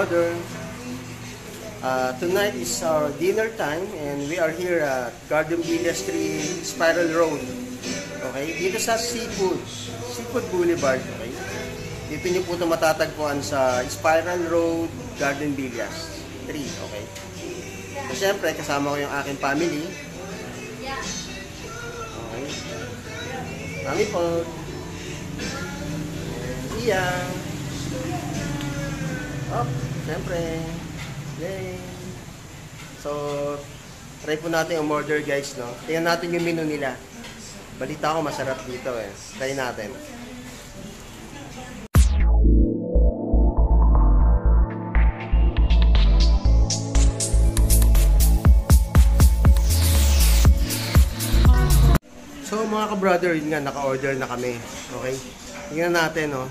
brother. Tonight is our dinner time and we are here at Garden Villas 3 Spiral Road. Okay, dito sa Seafood Boulevard. Okay, dito nyo po ito matatagpuan sa Spiral Road, Garden Villas 3. Okay, so syempre kasama ko yung aking family. Okay, kami po Iya. Oh, syempre. Yay. So, try po natin yung order guys, no? Tingnan natin yung menu nila. Balita ko masarap dito eh. Try natin. So mga ka-brother, yun nga, naka-order na kami. Okay? Tingnan natin, no?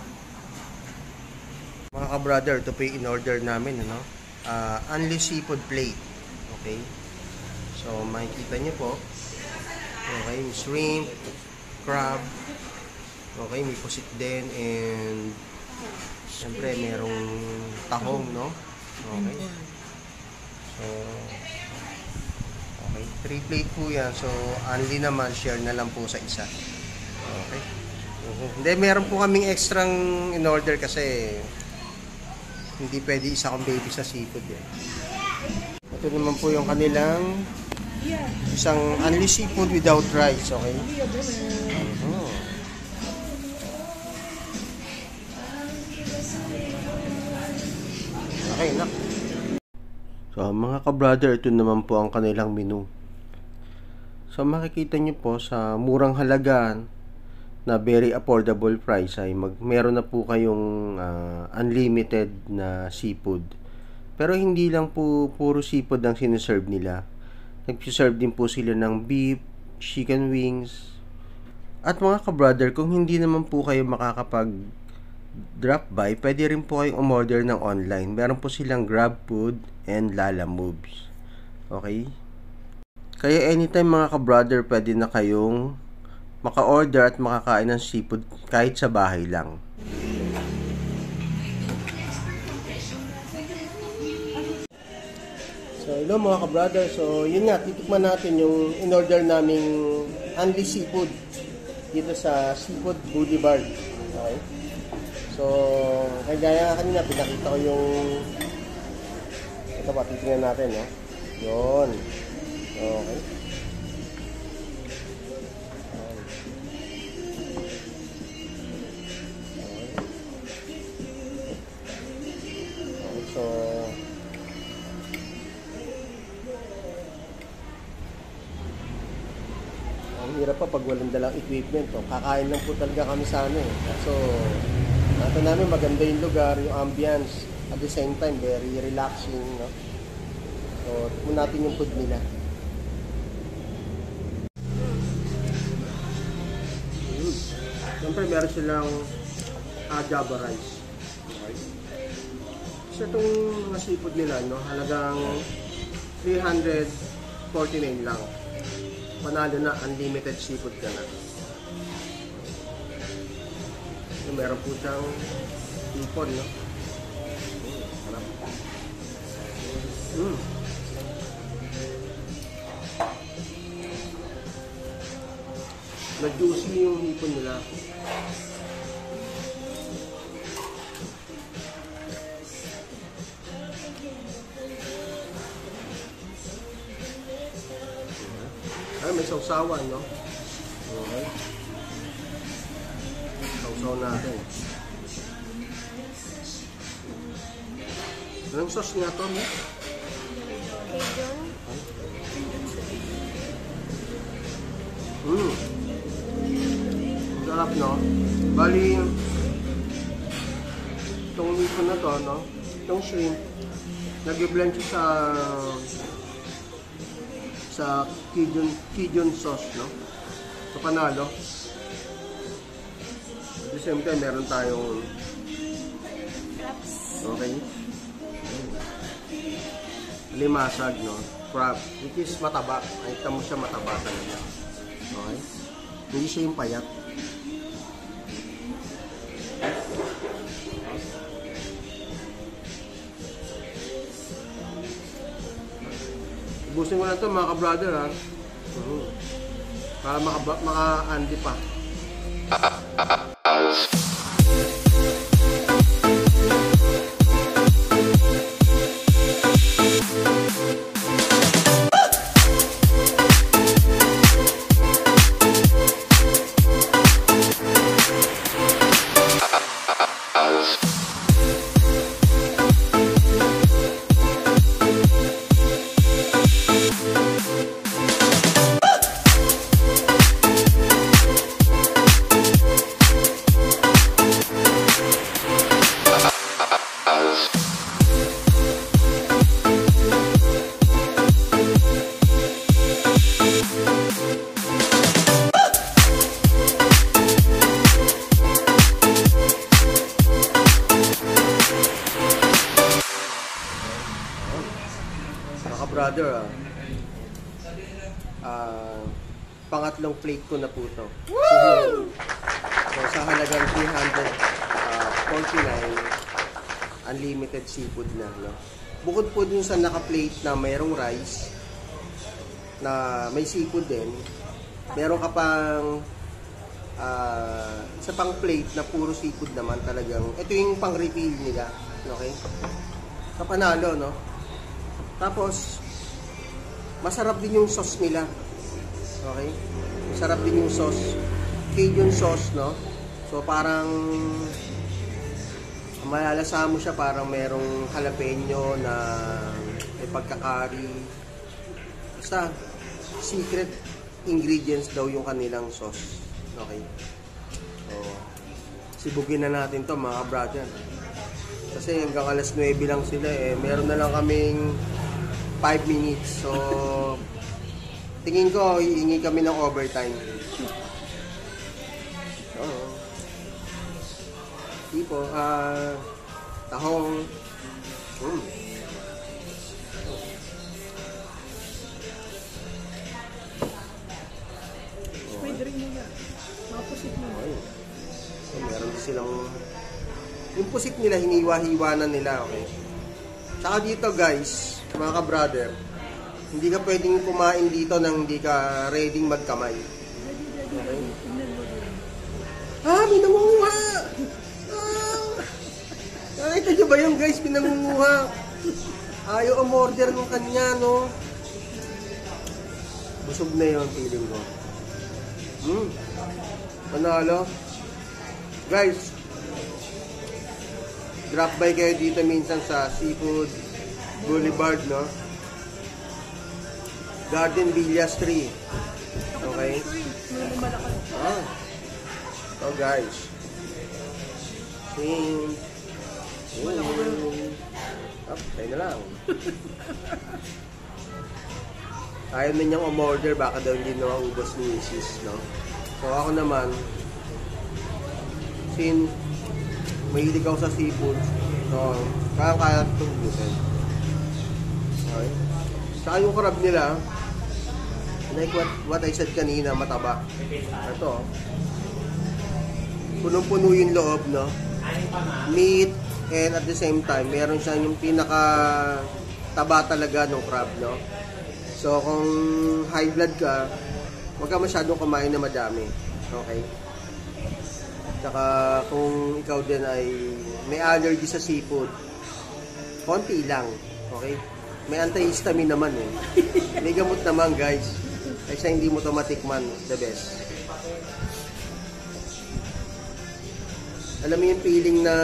Mga ka-brother, ito po yung in-order namin, ano? UNLI seafood plate. Okay? So, makikita nyo po. Okay, may shrimp, crab. Okay, may pusit din. And, syempre, merong tahong, no? Okay. So, okay, 3 plate po yan. So, UNLI naman, share na lang po sa isa. Okay. Hindi, meron po kaming extrang in-order kasi hindi pwede isa kong baby sa seafood eh. Ito naman po yung kanilang isang UNLI seafood without rice, okay? Okay, nak. So, mga ka-brother, ito naman po ang kanilang menu. So, makikita nyo po sa murang halaga na very affordable price ay meron na po kayong unlimited na seafood. Pero hindi lang po puro seafood ang siniserve nila. Nagsiserve din po sila ng beef, chicken wings. At mga ka-brother, kung hindi naman po kayo makakapag drop by, pwede rin po kayong umorder ng online. Meron po silang Grab Food and Lala Moves. Okay? Kaya anytime mga ka-brother, pwede na kayong maka-order at makakain ng seafood kahit sa bahay lang. So, hello mga ka-brother. So, yun nga, titikman natin yung in-order naming UNLI seafood dito sa Seafood Boulevard. Okay? So, kaya kanina pinakita ko yung ito pa, titingnan natin, no? Yun. Okay. So, ang hirap pa pag walang dalang equipment. So, kakain lang po talaga kami sa ano eh. So, natin namin maganda yung lugar, yung ambience. At the same time, very relaxing, no? So, tignan natin yung food nila. Siyempre, meron silang Java rice. So, itong mga seafood nila, no, halagang 349 lang. Panalo na, unlimited seafood ka na. So, meron po siyang hipon, no? Harap. Nag-juicy yung hipon nila. Ay, may sausawan, no? Okay. Sausaw natin. Anong sauce nga to, no? Sarap, no? Bali, itong hipon na to, no? Itong shrimp, nag-blend siya sa Cajun sauce, no? So, panalo. At the same time, meron tayong okay, limasag, no? Crab, which is mataba. Nakita mo siya mataba talaga. Okay? Hindi siya yung payat. Ubusin ko na ito mga ka-brother ha. Para maka-andi pa. Brother, pangatlong plate ko na po ito. So, sa halagang 349, unlimited seafood na. No? Bukod po dun sa naka-plate na mayroong rice, na may seafood din, meron ka pang sa pang plate na puro seafood naman talagang. Ito yung pang refill nila. Okay? Sa panalo, no? Tapos, masarap din yung sauce nila. Okay? Masarap din yung sauce. Cajun sauce, no? So, parang malalasa mo siya, parang merong jalapeno na may pagkakari. Basta, secret ingredients daw yung kanilang sauce. Okay? So, sibugin na natin to mga brother. Kasi hanggang alas 9 lang sila eh. Meron na lang kaming 5 minutes. So, tingin ko, hihingi kami ng overtime. So, tipo, tahong. May drink mo na. Mapusit mo na. So, meron din silang, yung pusit nila, hiniwa-hiwa na nila, okay? Tsaka dito guys, mga ka-brother, hindi ka pwedeng kumain dito nang hindi ka ready magkamay. Okay? May nangunguha! Nakita nyo ba yung guys, pinangunguha? Ayaw umorder ng kanya, no? Busog na yun, feeling ko. Panalo. Guys, drop by kayo dito minsan sa Seafood Boulevard, no? Garden Villas 3. Okay? So guys. Tayo na lang. Ayaw na niyang umorder, baka daw hindi naubos ni Isis, no? So ako naman, mahilig ako sa seafood. So, kaya itong busin. Okay. Saka yung crab nila, like what I said kanina, mataba. Ito, punong-puno yung loob, no? Meat, and at the same time, meron siya yung pinaka-taba talaga ng crab, no? So, kung high blood ka, huwag ka masyadong kumain na madami. Okay? Saka kung ikaw din ay may allergy sa seafood, konti lang, okay? May antihistamine naman eh. May gamot naman guys. Kaysa hindi mo ito matikman, the best. Alam mo yung feeling na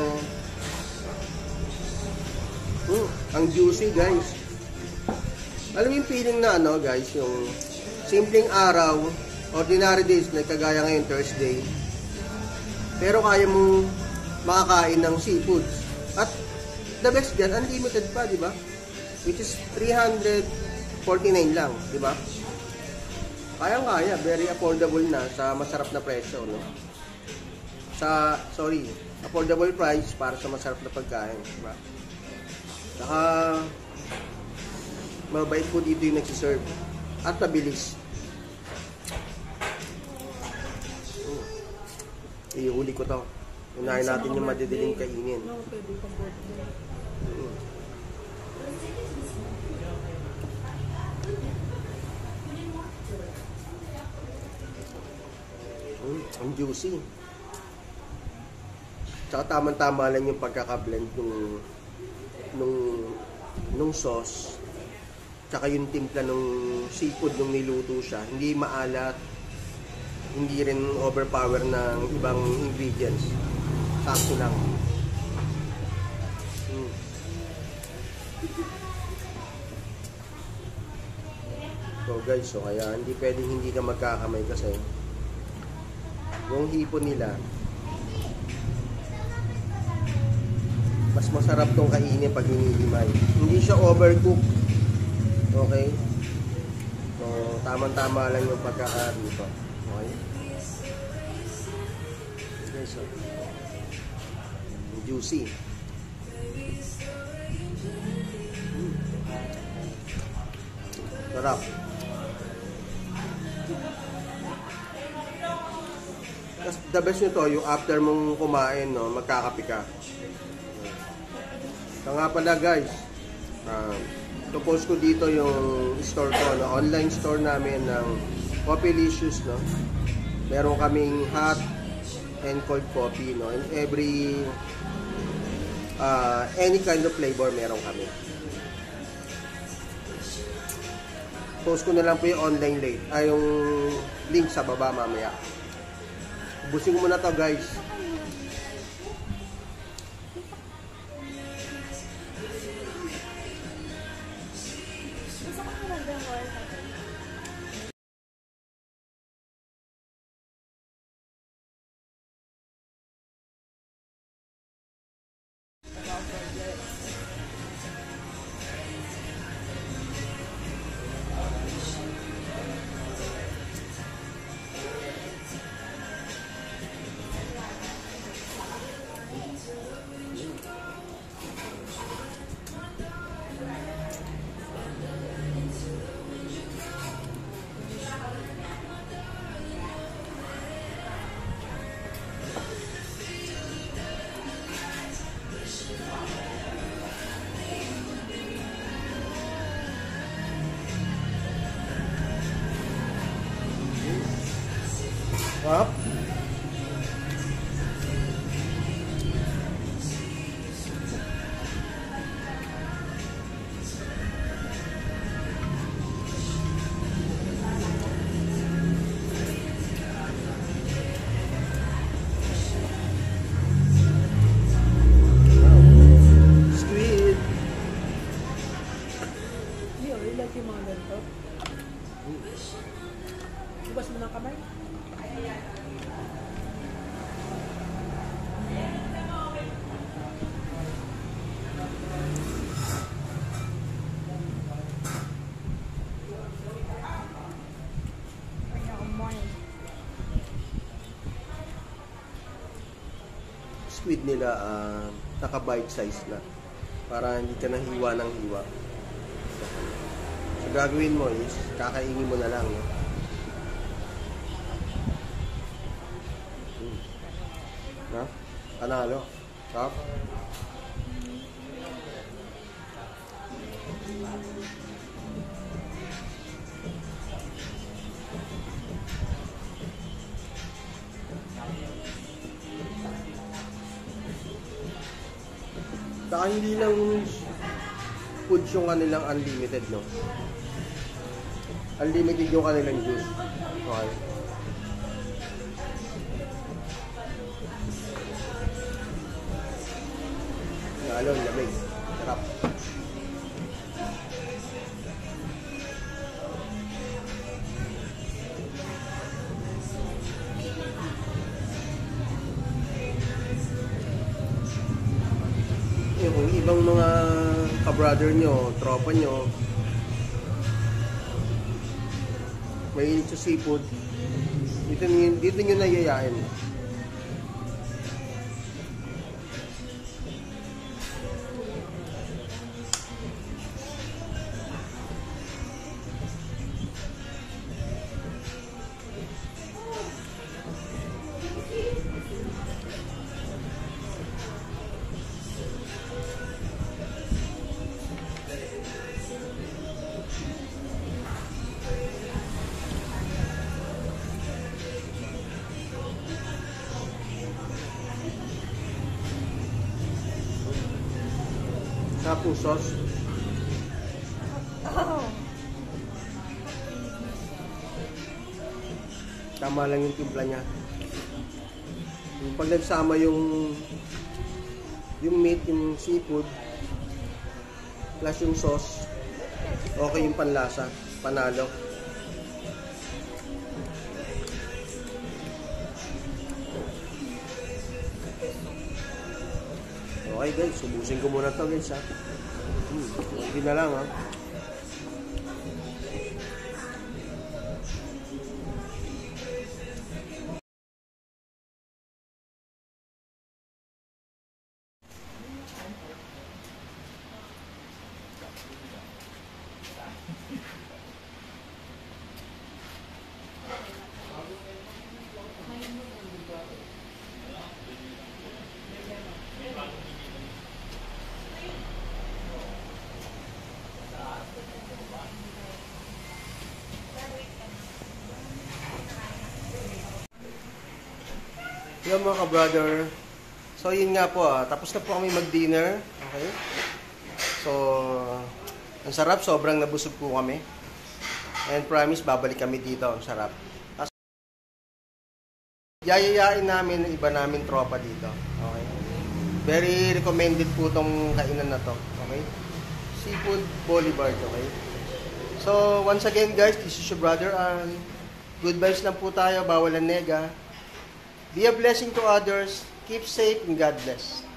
ang juicy guys. Alam mo yung feeling na ano guys, yung simpleng araw, ordinary days, like kagaya ngayon Thursday, pero kaya mong makakain ng seafood. At the best dyan, unlimited pa, di ba? Which is 349 lang, di ba? Kaya-kaya, very affordable na sa masarap na presyo, no? Affordable price para sa masarap na pagkain, di ba? Saka, mabait po dito yung nagsiserve. At mabilis. Ihuli ko to. Unahin natin yung madidiling kainin. Ang juicy. Tsaka tama-tama lang yung pagkakablend nung sauce. Tsaka yung timpla nung seafood nung niluto siya. Hindi maalat. Hindi rin overpower ng ibang ingredients. Sakto lang. So guys, so kaya hindi pwedeng hindi ka magkakamay kasi yung hipon nila mas masarap tong kainin pag hinihimay. Hindi siya overcook. Okay? So tamang-tama lang yung pagkakaano. Okay? Okay, so juicy. Sarap. The best nito, yung after mong kumain, no, magkakape ka. So nga pala guys, post ko dito yung store ko, no, online store namin ng Coffeelicious, no. Meron kaming hot and cold coffee, no, and every any kind of flavor meron kami. Post ko na lang po yung online link, yung link sa baba mamaya. Ubusin ko muna to guys. Up. Squid. Hindi, ilag yung mga ganito. Ibas mo ng kamay. Squid nila naka bite size na para hindi ka nahiwa ng hiwa. So gagawin mo is kakainin mo na lang, no? Na? Panalo. Top. Saka hindi lang foods yung kanilang unlimited, no? Unlimited yung kanilang juice. Okay. Lalo, lamig. Sarap. Kung ibang mga ka-brother nyo, tropa nyo, may sa seafood, dito nyo nayayain. yung sauce. Tama lang yung timpla niya. Yung pag nagsama yung meat, yung seafood, plus yung sauce, okay yung panlasa. Panalo. Okay guys, subusin ko muna to guys ha. Hindi na lang ha. Hello mga ka-brother. So yun nga po tapos na po kami mag-dinner. Okay? So, ang sarap, sobrang nabusog po kami. And promise, babalik kami dito, ang sarap. Yayayain namin ng iba namin tropa dito. Okay? Very recommended po tong kainan na to. Okay? Seafood Boulevard, okay? So, once again guys, this is your brother and good vibes lang po tayo, bawal ang nega. Be a blessing to others. Keep safe and God bless.